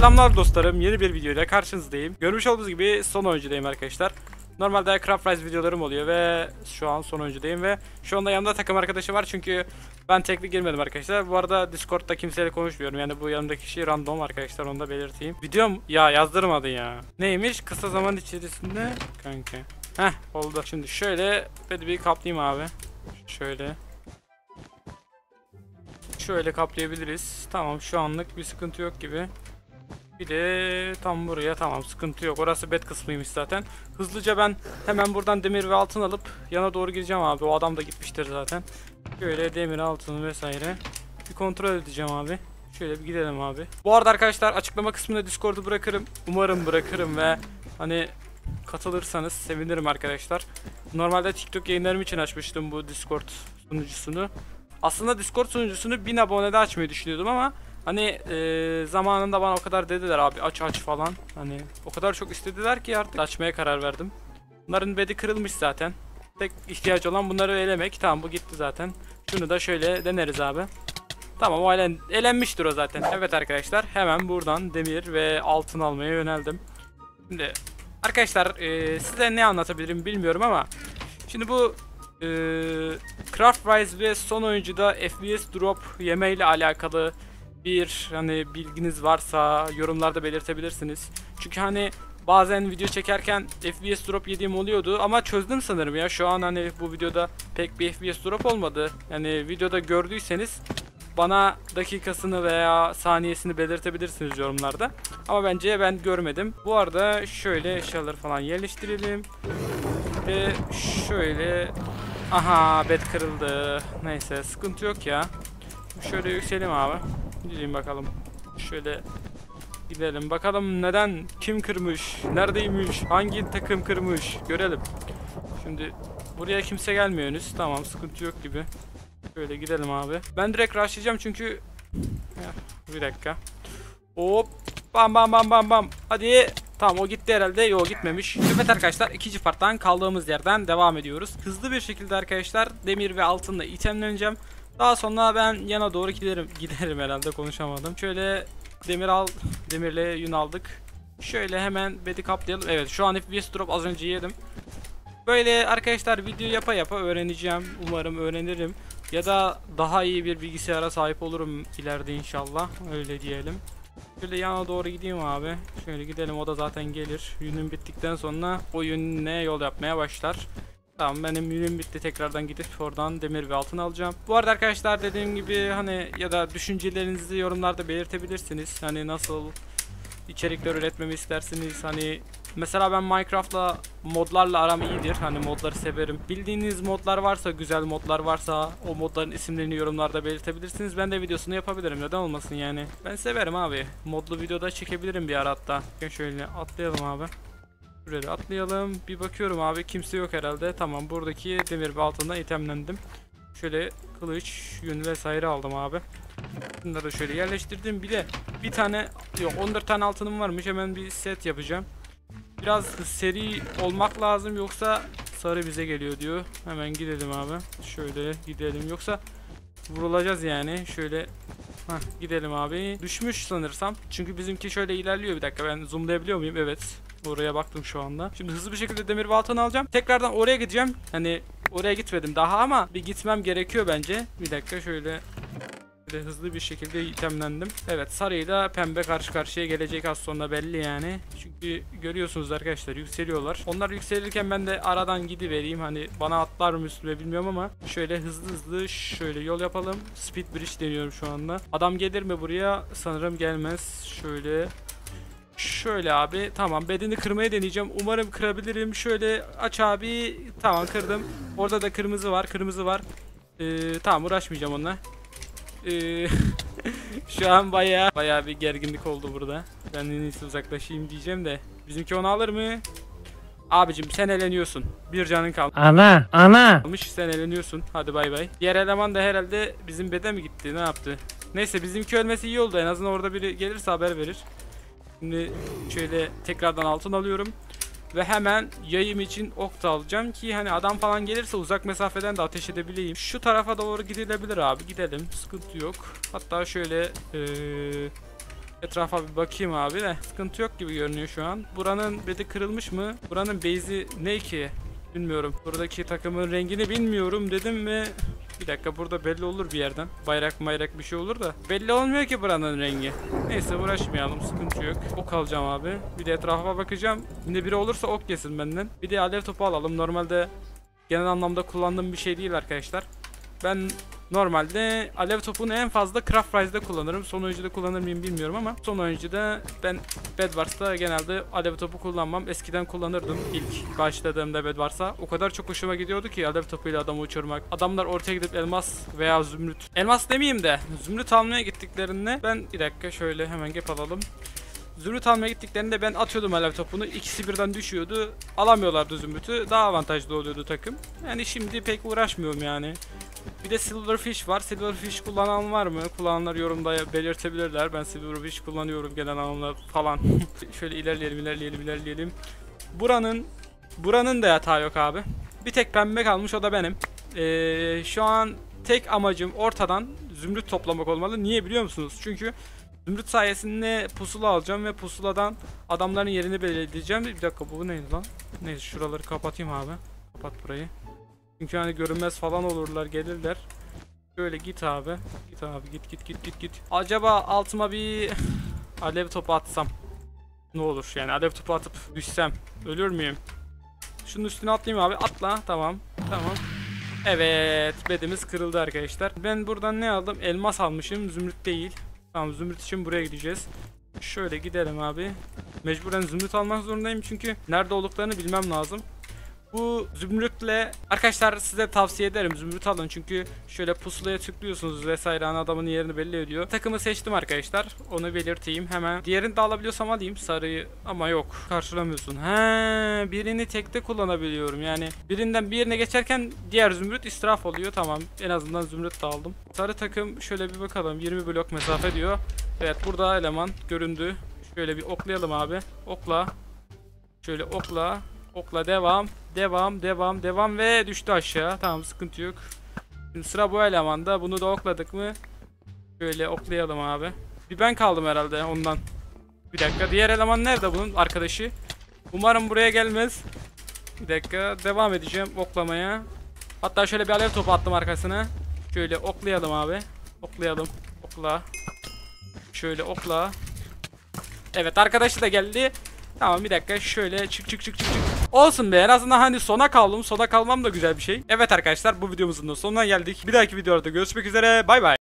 Selamlar dostlarım, yeni bir videoyla karşınızdayım. Görmüş olduğunuz gibi son oyuncudayım arkadaşlar. Normalde Craft Rise videolarım oluyor ve şu an son oyuncudayım ve şu anda yanımda takım arkadaşı var çünkü ben tekli girmedim arkadaşlar. Bu arada Discord'da kimseyle konuşmuyorum, yani bu yanımdaki kişi random arkadaşlar, onu da belirteyim. Videom ya yazdırmadı ya. Neymiş? Kısa zaman içerisinde kanka. Heh, oldu. Şimdi şöyle bir kaplayayım abi. Şöyle kaplayabiliriz. Tamam, şu anlık bir sıkıntı yok gibi. Bir de tam buraya, tamam, sıkıntı yok. Orası bed kısmıymış zaten. Hızlıca ben hemen buradan demir ve altın alıp yana doğru gideceğim abi. O adam da gitmiştir zaten. Şöyle demir, altın vesaire bir kontrol edeceğim abi. Şöyle bir gidelim abi. Bu arada arkadaşlar açıklama kısmına Discord'u bırakırım. Umarım bırakırım ve hani katılırsanız sevinirim arkadaşlar. Normalde TikTok yayınlarım için açmıştım bu Discord sunucusunu. Aslında Discord sunucusunu 1000 abonede açmayı düşünüyordum ama hani zamanında bana o kadar dediler abi aç falan. Hani o kadar çok istediler ki artık açmaya karar verdim. Bunların bedi kırılmış zaten. Tek ihtiyaç olan bunları elemek. Tamam, bu gitti zaten. Şunu da şöyle deneriz abi. Tamam, o elenmiştir o zaten. Evet arkadaşlar, hemen buradan demir ve altın almaya yöneldim. Şimdi arkadaşlar size ne anlatabilirim bilmiyorum ama şimdi bu Craft Rise ve son oyuncuda FPS drop yeme ile alakalı bir hani bilginiz varsa yorumlarda belirtebilirsiniz. Çünkü hani bazen video çekerken FPS drop yediğim oluyordu ama çözdüm sanırım ya. Şu an hani bu videoda pek bir FPS drop olmadı. Yani videoda gördüyseniz bana dakikasını veya saniyesini belirtebilirsiniz yorumlarda. Ama bence ben görmedim. Bu arada şöyle eşyaları falan yerleştirelim. Ve şöyle, aha, bed kırıldı. Neyse, sıkıntı yok ya. Şöyle yükselim abi. Gidelim bakalım. Şöyle gidelim bakalım, neden, kim kırmış, neredeymiş, hangi takım kırmış görelim. Şimdi buraya kimse gelmiyor henüz. Tamam, sıkıntı yok gibi. Şöyle gidelim abi. Ben direkt rushlayacağım çünkü bir dakika. Hop, bam bam bam bam bam. Hadi. Tamam, o gitti herhalde. Yok, gitmemiş. Evet arkadaşlar, ikinci parttan kaldığımız yerden devam ediyoruz. Hızlı bir şekilde arkadaşlar demir ve altınla itemleneceğim. Daha sonra ben yana doğru giderim herhalde, konuşamadım. Şöyle demirle yün aldık. Şöyle hemen bedi kaplayalım. Evet, şu an FPS drop az önce yedim. Böyle arkadaşlar video yapa yapa öğreneceğim. Umarım öğrenirim. Ya da daha iyi bir bilgisayara sahip olurum ileride inşallah. Öyle diyelim. Şöyle yana doğru gideyim abi. Şöyle gidelim, o da zaten gelir. Yünüm bittikten sonra o yünle yol yapmaya başlar. Tamam, benim yünüm bitti, tekrardan gidip oradan demir ve altın alacağım. Bu arada arkadaşlar dediğim gibi hani ya da düşüncelerinizi yorumlarda belirtebilirsiniz. Hani nasıl içerikler üretmemi istersiniz, hani mesela ben Minecraft'la modlarla aram iyidir, hani modları severim. Bildiğiniz modlar varsa, güzel modlar varsa o modların isimlerini yorumlarda belirtebilirsiniz. Ben de videosunu yapabilirim, neden olmasın yani. Ben severim abi, modlu videoda çekebilirim bir ara hatta. Şöyle atlayalım abi. Şuraya atlayalım, bir bakıyorum abi, kimse yok herhalde. Tamam, buradaki demir ve altından itemlendim. Şöyle kılıç, yün vesaire aldım abi. Bunları da şöyle yerleştirdim. Bir de bir tane yok, 14 tane altınım varmış, hemen bir set yapacağım. Biraz seri olmak lazım yoksa sarı bize geliyor diyor. Hemen gidelim abi. Şöyle gidelim, yoksa vurulacağız yani. Şöyle gidelim abi. Düşmüş sanırsam. Çünkü bizimki şöyle ilerliyor. Bir dakika, ben zoomlayabiliyor muyum? Evet. Oraya baktım şu anda. Şimdi hızlı bir şekilde demir ve altın alacağım. Tekrardan oraya gideceğim. Hani oraya gitmedim daha ama bir gitmem gerekiyor bence. Bir dakika, şöyle hızlı bir şekilde itemlendim. Evet, sarıyla pembe karşı karşıya gelecek az sonra, belli yani. Çünkü görüyorsunuz arkadaşlar, yükseliyorlar. Onlar yükselirken ben de aradan gidivereyim. Hani bana atlar mı üstüme bilmiyorum ama şöyle hızlı şöyle yol yapalım. Speed bridge deniyorum şu anda. Adam gelir mi buraya? Sanırım gelmez. Şöyle abi, tamam, bedeni kırmaya deneyeceğim. Umarım kırabilirim. Şöyle aç abi. Tamam, kırdım. Orada da kırmızı var. Tamam, uğraşmayacağım onunla. Şu an bayağı bir gerginlik oldu burada. Ben en iyisi uzaklaşayım diyeceğim de bizimki onu alır mı? Abicim sen eleniyorsun. Bir canın kalmış. Ana. Sen eleniyorsun. Hadi bay bay. Diğer eleman da herhalde bizim bede mi gitti? Ne yaptı? Neyse, bizimki ölmesi iyi oldu. En azından orada biri gelirse haber verir. Şimdi şöyle tekrardan altın alıyorum. Ve hemen yayım için ok da alacağım ki hani adam falan gelirse uzak mesafeden de ateş edebileyim. Şu tarafa doğru gidilebilir abi, gidelim, sıkıntı yok. Hatta şöyle Etrafa bir bakayım abi de. Sıkıntı yok gibi görünüyor şu an. Buranın bedi kırılmış mı? Buranın base'i ne ki? Bilmiyorum. Buradaki takımın rengini bilmiyorum dedim mi? Bir dakika, burada belli olur bir yerden. Bayrak bir şey olur da. Belli olmuyor ki buranın rengi. Neyse, uğraşmayalım, sıkıntı yok. Ok alacağım abi. Bir de etrafa bakacağım. Yine biri olursa ok yesin benden. Bir de alev topu alalım. Normalde genel anlamda kullandığım bir şey değil arkadaşlar. Ben normalde alev topunu en fazla Craft Rise'da kullanırım. Son oyuncuda kullanır mıyım bilmiyorum ama son oyuncuda ben Bed Wars'ta genelde alev topu kullanmam. Eskiden kullanırdım ilk başladığımda Bed Wars'a. O kadar çok hoşuma gidiyordu ki alev topuyla adamı uçurmak. Adamlar ortaya gidip elmas veya zümrüt. Elmas demeyeyim de zümrüt almaya gittiklerinde ben bir dakika şöyle hemen gap alalım. Zümrüt almaya gittiklerinde ben atıyordum alev topunu. İkisi birden düşüyordu. Alamıyorlardı zümrütü. Daha avantajlı oluyordu takım. Yani şimdi pek uğraşmıyorum yani. Bir de Silverfish var. Silverfish kullanan var mı? Kullananlar yorumda belirtebilirler. Ben Silverfish kullanıyorum genel anlamda falan. Şöyle ilerleyelim. Buranın da yatağı yok abi. Bir tek pembe kalmış, o da benim. Şu an tek amacım ortadan zümrüt toplamak olmalı. Niye biliyor musunuz? Çünkü zümrüt sayesinde pusula alacağım ve pusuladan adamların yerini belirleyeceğim. Bir dakika, bu neydi lan? Neyse, şuraları kapatayım abi. Kapat burayı. Çünkü hani görünmez falan olurlar, gelirler. Şöyle git abi. Git. Acaba altıma bir alev topu atsam ne olur? Yani alev topu atıp düşsem ölür müyüm? Şunun üstüne atlayayım abi. Atla. Tamam. Evet, bedimiz kırıldı arkadaşlar. Ben buradan ne aldım? Elmas almışım. Zümrüt değil. Tamam, zümrüt için buraya gideceğiz. Şöyle gidelim abi. Mecburen zümrüt almak zorundayım çünkü nerede olduklarını bilmem lazım. Bu zümrütle arkadaşlar size tavsiye ederim, zümrüt alın çünkü şöyle pusulaya tıklıyorsunuz vesaire, adamın yerini belli ediyor. Takımı seçtim arkadaşlar, onu belirteyim hemen. Diğerini de alabiliyorsam alayım, sarıyı, ama yok, karşılamıyorsun. Birini tekte kullanabiliyorum, yani birinden bir yerine geçerken diğer zümrüt israf oluyor. Tamam, en azından zümrüt de aldım. Sarı takım, şöyle bir bakalım, 20 blok mesafe diyor. Evet, burada eleman göründü. Şöyle bir oklayalım abi, okla. Şöyle okla. Okla, devam ve düştü aşağı. Tamam, sıkıntı yok. Şimdi sıra bu elemanda. Bunu da okladık mı? Şöyle oklayalım abi. Bir ben kaldım herhalde ondan. Bir dakika, diğer eleman nerede bunun arkadaşı? Umarım buraya gelmez. Bir dakika, devam edeceğim oklamaya. Hatta şöyle bir alev topu attım arkasına. Şöyle oklayalım abi. Okla. Şöyle okla. Evet, arkadaşı da geldi. Tamam, bir dakika, şöyle çık. Olsun be, en azından hani sona kaldım. Sona kalmam da güzel bir şey. Evet arkadaşlar, bu videomuzun da sonuna geldik. Bir dahaki videoda görüşmek üzere. Bay bay.